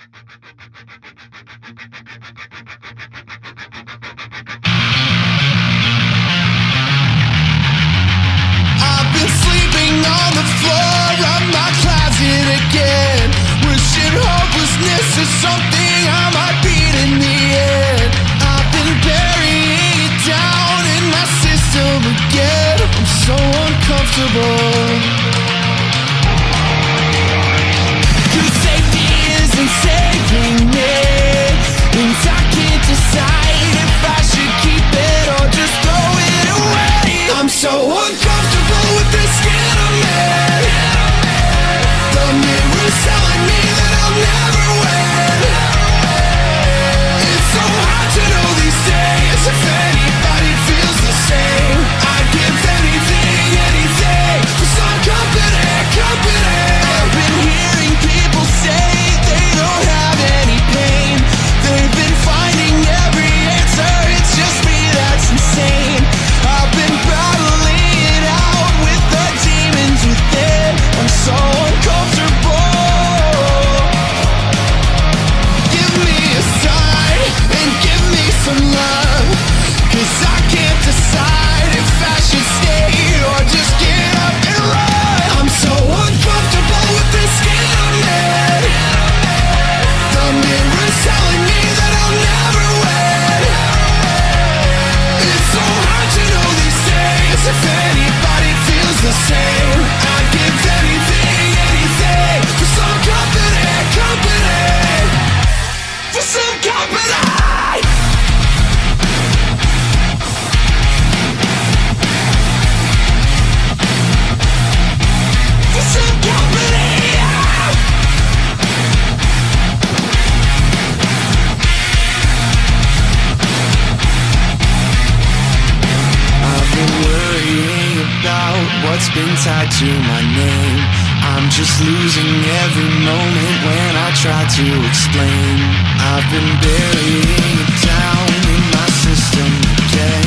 I've been sleeping on the floor of my closet again, wishing hopelessness is something I might beat in the end. I've been burying it down in my system again. I'm so uncomfortable, 'cause safety isn't saving me, and I can't decide if I should keep it or just throw it away. I'm so uncomfortable with this skin I'm in. The mirror's telling me that I'll never win. It's so hard to know these days if anybody feels the same. I'd give anything, anything for some company. I've been hearing people say they don't have any pain. They've been finding every answer, it's just me that's insane. I've been battling it out with the demons within. I'm so uncomfortable. Give me a sign and give me some love, 'cause I can't decide if I should stay or just get up and run. I'm so uncomfortable with this skin I'm in. The mirror's telling me that I'll never win. It's so hard to know these days if anybody feels the same. I'd give anything, anything for some company, for some company. For some company. I've been worrying about what's been tied to my name. I'm just losing every moment when I try to explain. I've been burying it down in my system again.